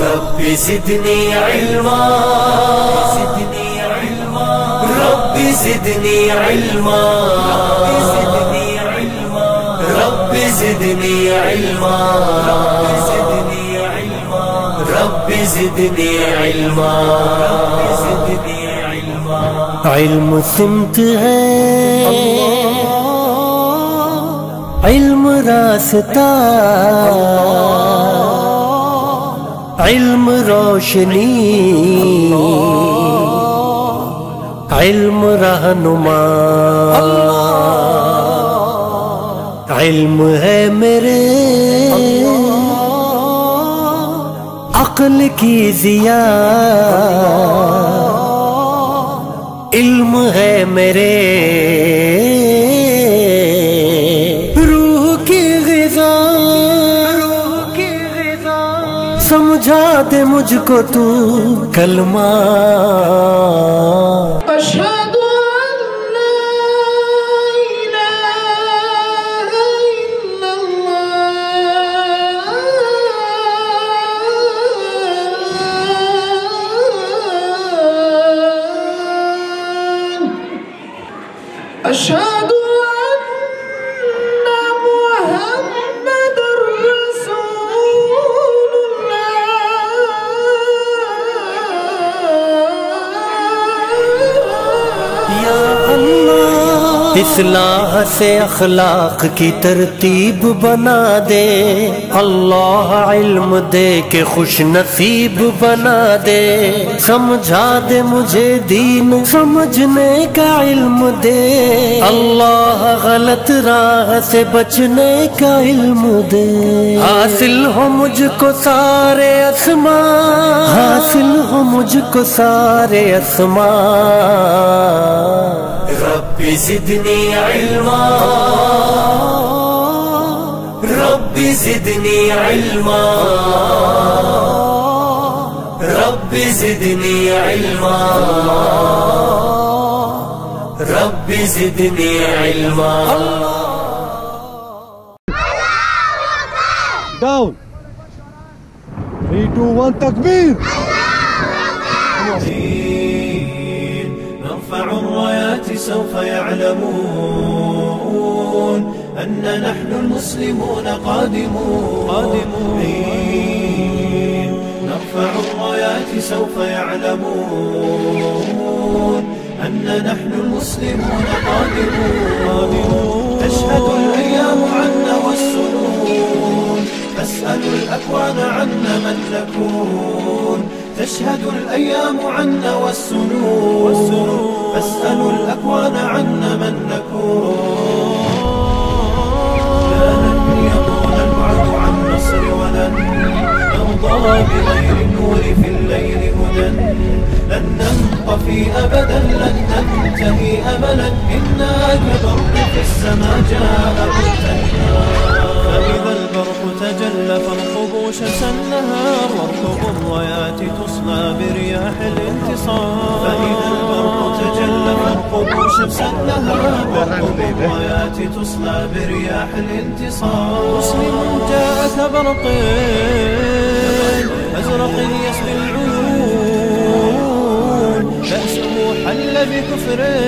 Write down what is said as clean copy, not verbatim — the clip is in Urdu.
رب زدني علما رب زدني علما رب زدني علما رب زدني علما علم سمت ہے علم راستہ علم روشنی علم رہنما علم ہے میرے عقل کی ضیا علم ہے میرے روح کی غذا سمجھا دے مجھ کو تو کلمہ اشہد ان لا الہ الا اللہ اشہد اصلاح سے اخلاق کی ترتیب بنا دے اللہ علم دے کے خوش نصیب بنا دے سمجھا دے مجھے دین سمجھنے کا علم دے اللہ غلط راہ سے بچنے کا علم دے حاصل ہو مجھ کو سارے اسماء حاصل ہو مجھ کو سارے اسماء رب زدني علما رب زدني علما رب زدني علما رب زدني علما Down 3, 2, 1 تكبير نرفع الرايات سوف يعلمون أن نحن المسلمون قادمون نرفع الرايات سوف يعلمون أن نحن المسلمون قادمون تشهد الأيام عنا والسنون فاسأل الأكوان عنا من نكون تشهد الأيام عنا والسنون فاسألوا الأكوان عنا من نكون لا لن يطول الوعد عن نصر ولن نرضى بغير النور في الليل هدى لن ننطفي أبدا لن ننتهي أملا إنا كبرق في السماء جاء بالتنهار فإذا البرق تجلى فارقبوا شمس النهار واركبوا الرايات تصلى برياح الانتصار فإذا البرق تجلى فارقبوا شمس النهار واركبوا الرايات تصلى برياح الانتصار مسلم جاء كبرق أزرق يسبي العيون بأسه حل بكفر